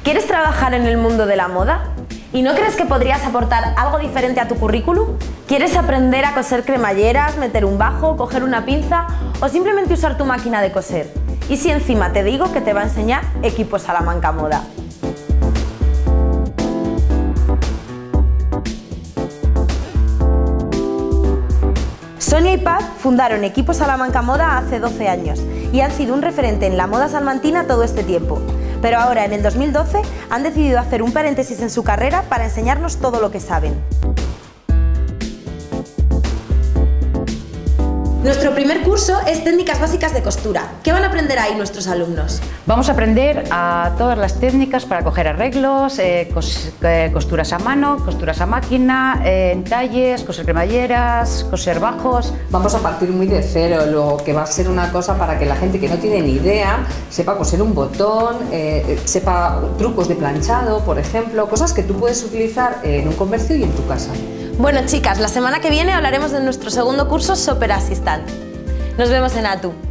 ¿Quieres trabajar en el mundo de la moda? ¿Y no crees que podrías aportar algo diferente a tu currículum? ¿Quieres aprender a coser cremalleras, meter un bajo, coger una pinza o simplemente usar tu máquina de coser? ¿Y si encima te digo que te va a enseñar Equipo Salamanca Moda? Sonia y Paz fundaron Equipo Salamanca Moda hace 12 años y han sido un referente en la moda salmantina todo este tiempo. Pero ahora, en el 2012, han decidido hacer un paréntesis en su carrera para enseñarnos todo lo que saben. Nuestro primer curso es Técnicas Básicas de Costura. ¿Qué van a aprender ahí nuestros alumnos? Vamos a aprender a todas las técnicas para coger arreglos, costuras a mano, costuras a máquina, entalles, coser cremalleras, coser bajos. Vamos a partir muy de cero, lo que va a ser una cosa para que la gente que no tiene ni idea sepa coser un botón, sepa trucos de planchado, por ejemplo, cosas que tú puedes utilizar en un comercio y en tu casa. Bueno, chicas, la semana que viene hablaremos de nuestro segundo curso Shopper Assistant. Nos vemos en ATU.